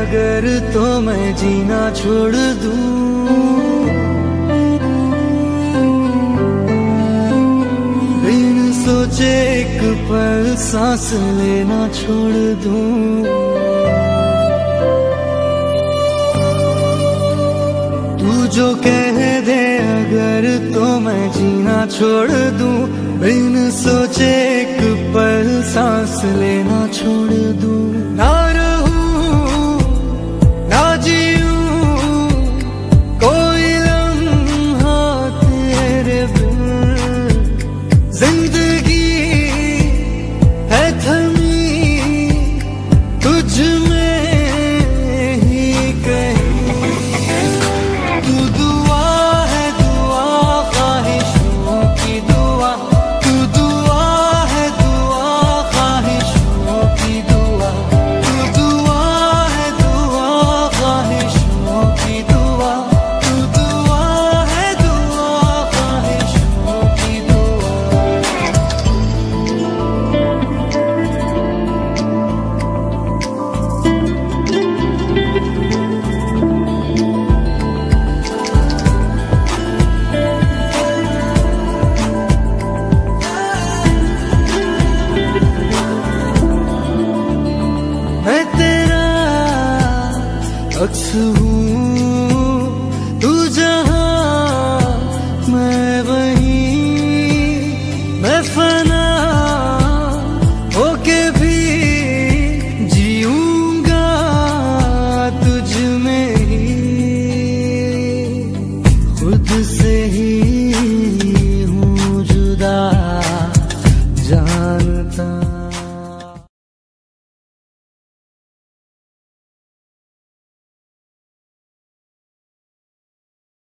अगर तो मैं जीना छोड़ दूं, बिन सोचे एक पल सांस लेना छोड़ दूं। तू जो कह दे अगर तो मैं जीना छोड़ दूं, बिन सोचे एक पल सांस लेना छोड़ दूं। ना रहूं ना जीऊं कोई लम्हा तेरे बिन, जिंदगी है थमी तुझ में ही कहीं। तू दुआ है दुआ ख्वाहिशों की दुआ, तू दुआ है दुआ ख्वाहिशों की दुआ, तू दुआ है दुआ ख्वाहिशों की दुआ, तू दुआ है दुआ ख्वाहिशों की दुआ। मैं तेरा अक्स हूँ